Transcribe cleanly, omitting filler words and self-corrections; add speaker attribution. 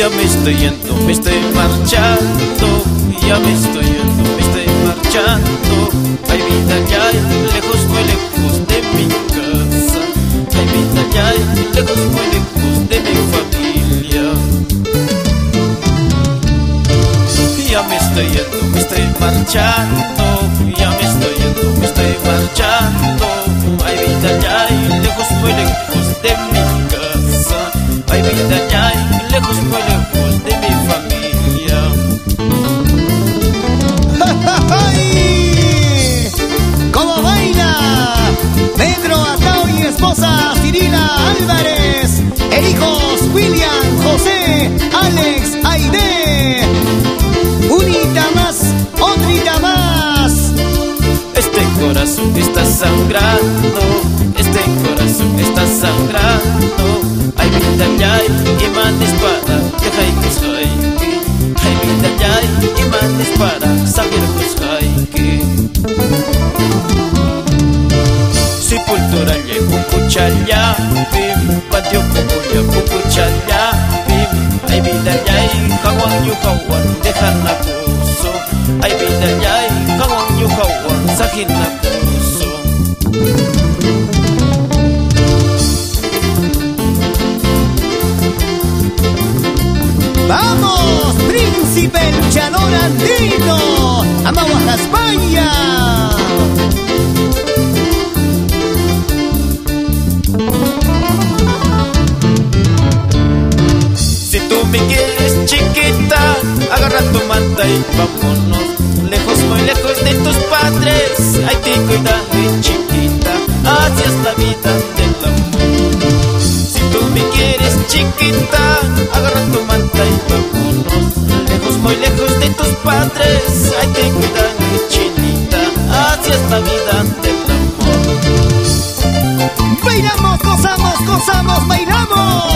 Speaker 1: me estoy yendo, me estoy marchando, ya me estoy yendo, me estoy marchando. Hay vida ya lejos, muy lejos de mi casa. Hay vida ya lejos, muy lejos de mi familia. Ya me estoy yendo, me estoy marchando, ya me estoy yendo, me estoy marchando. Hay vida ya lejos, muy lejos de mi casa. Hay vida ya lejos, muy lejos de mi familia.
Speaker 2: ¿Cómo baila? Pedro Atao y esposa Cirila Álvarez, e hijos William, José, Alex, Aide. Unita más, otrita más.
Speaker 1: Este corazón está sangrando, este corazón está sangrando. Hay vida ya y manes para dejar que soy. Hay vida ya y manes para saber que soy. Sepultura ya cucuchalla, patio cucuya cucuchalla. Hay vida ya y kawan yu kawan dejar na puso. Hay vida ya y kawan yu kawan sakin na puso.
Speaker 2: ¡Vamos, príncipe luchador andino! ¡Amamos a España!
Speaker 1: Si tú me quieres chiquita, agarra tu manta y vámonos. Lejos, muy lejos de tus padres. Ay, te cuidaré chiquita, así es la vida del amor. Si tú me quieres chiquita, agarra tu manta y vámonos. Lejos, muy lejos de tus padres. Ay, te cuidaré chinita, así es la vida del amor.
Speaker 2: ¡Bailamos, gozamos, gozamos, bailamos!